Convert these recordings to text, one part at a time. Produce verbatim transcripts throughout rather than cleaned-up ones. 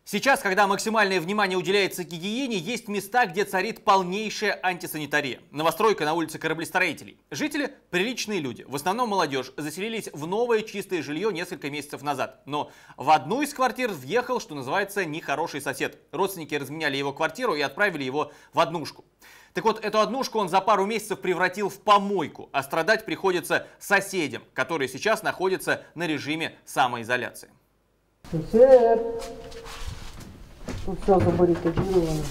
Сейчас, когда максимальное внимание уделяется гигиене, есть места, где царит полнейшая антисанитария. Новостройка на улице Кораблестроителей. Жители – приличные люди, в основном молодежь, заселились в новое чистое жилье несколько месяцев назад. Но в одну из квартир въехал, что называется, нехороший сосед. Родственники разменяли его квартиру и отправили его в однушку. Так вот, эту однушку он за пару месяцев превратил в помойку, а страдать приходится соседям, которые сейчас находятся на режиме самоизоляции. Сосед! Тут все забаррикадировано.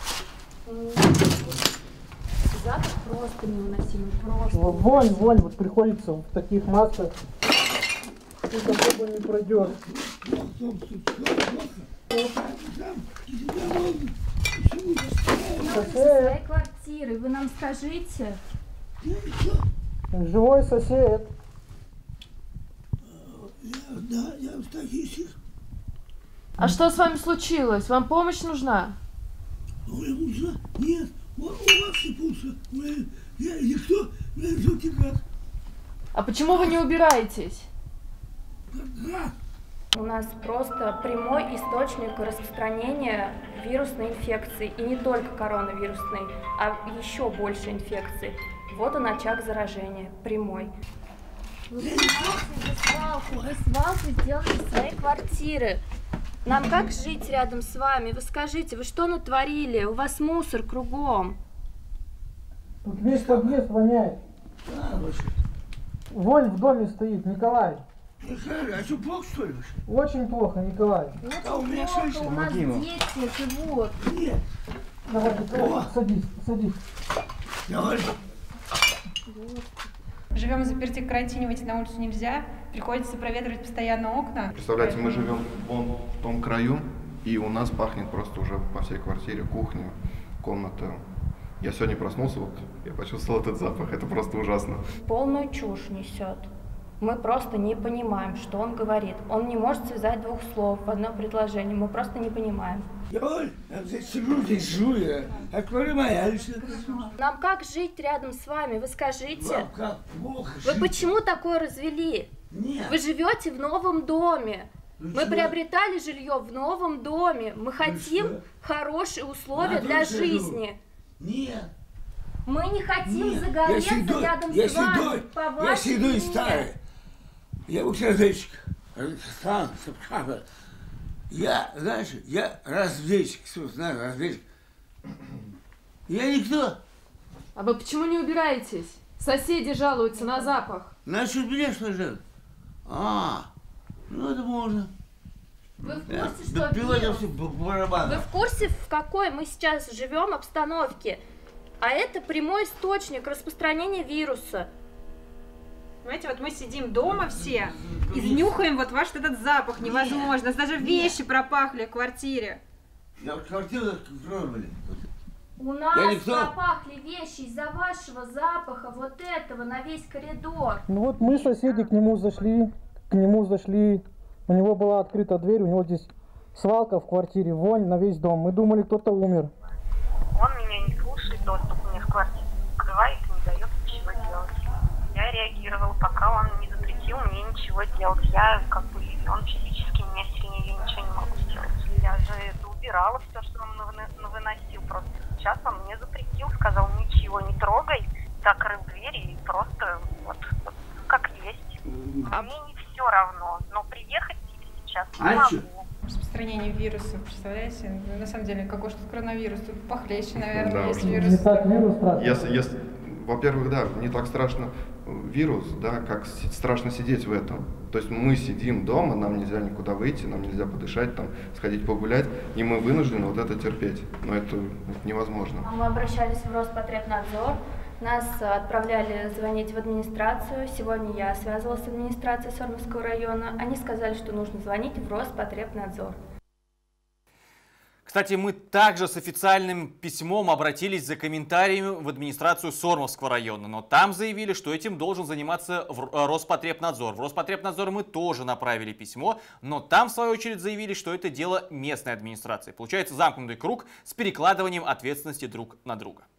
Запах просто невыносимый, просто. Вонь, вонь, вот приходится в таких масках. Тут особо не пройдет. Со своей квартиры, вы нам скажите. Живой сосед. Да, я в таких. А что с вами случилось? Вам помощь нужна? Ой, нужна? Нет, у вас и пусто. Я никто, не как. А почему вы не убираетесь? У нас просто прямой источник распространения вирусной инфекции. И не только коронавирусной, а еще больше инфекций. Вот он очаг заражения, прямой. Вы свалку, вы свалку сделали из своей квартиры. Нам как жить рядом с вами? Вы скажите, вы что натворили? У вас мусор кругом. Тут весь подъезд воняет. Вонь в доме стоит, Николай. А что, плохо, что ли? Очень плохо, Николай. Очень А у меня плохо, шесть, у нас дети живут. Нет. Давай, Николай, садись, садись. Давай. Живем в заперти, в карантине, выйти на улицу нельзя, приходится проветривать постоянно окна. Представляете, мы живем вон в том краю, и у нас пахнет просто уже по всей квартире, кухня, комната. Я сегодня проснулся, вот я почувствовал этот запах, это просто ужасно. Полную чушь несет. Мы просто не понимаем, что он говорит. Он не может связать двух слов в одно предложение, мы просто не понимаем. Я здесь сижу, здесь живу, я отвори моя. Нам как жить рядом с вами? Вы скажите. Вам как плохо Вы жить. почему такое развели? Нет. Вы живете в новом доме. Ну Мы что? приобретали жилье в новом доме. Мы хотим что? хорошие условия А для тут живу. жизни. Нет. Мы не хотим Нет. загореться Я седой, рядом я с вами. седой, По я вашей седой и вине. старый. Я уксердечек. Стан, сапхава. Я, знаешь, я разведчик, знаешь, разведчик. Я никто. А вы почему не убираетесь? Соседи жалуются на запах. Насчет меня что же? А, ну это можно. Вы в Я курсе, что допила я вирус? все по Вы барабану. в курсе, в какой мы сейчас живем обстановке? А это прямой источник распространения вируса. Понимаете, вот мы сидим дома все и нюхаем вот ваш этот запах невозможно. У нас даже вещи пропахли в квартире. Я в квартиру пробовали. У нас никто. пропахли вещи из-за вашего запаха, вот этого, на весь коридор. Ну вот мы, соседи, к нему зашли, к нему зашли. У него была открыта дверь, у него здесь свалка в квартире, вонь на весь дом. Мы думали, кто-то умер. Он меня не слушает, доступ мне в квартиру открывает и не дает ничего делать. Я реагировала, пока он не запретил мне ничего делать. Я как бы, он физически меня сильнее, я ничего не могу сделать. Я же это убирала, все, что он выносил. Просто сейчас он мне запретил, сказал, ничего не трогай, закрыл дверь и просто вот, вот как есть. А мне не все равно, но приехать сейчас не А могу. чё? Распространение вируса, представляете? Ну, на самом деле, какой же тут коронавирус? Тут похлеще, наверное, Да, есть уж. вирус. Не так вирус страшный. Если, если, во-первых, да, не так страшно вирус, да, как с- страшно сидеть в этом. То есть мы сидим дома, нам нельзя никуда выйти, нам нельзя подышать, там, сходить погулять, и мы вынуждены вот это терпеть. Но это, это невозможно. Мы обращались в Роспотребнадзор, нас отправляли звонить в администрацию. Сегодня я связывалась с администрацией Сормовского района. Они сказали, что нужно звонить в Роспотребнадзор. Кстати, мы также с официальным письмом обратились за комментариями в администрацию Сормовского района, но там заявили, что этим должен заниматься в Роспотребнадзор. В Роспотребнадзор мы тоже направили письмо, но там в свою очередь заявили, что это дело местной администрации. Получается замкнутый круг с перекладыванием ответственности друг на друга.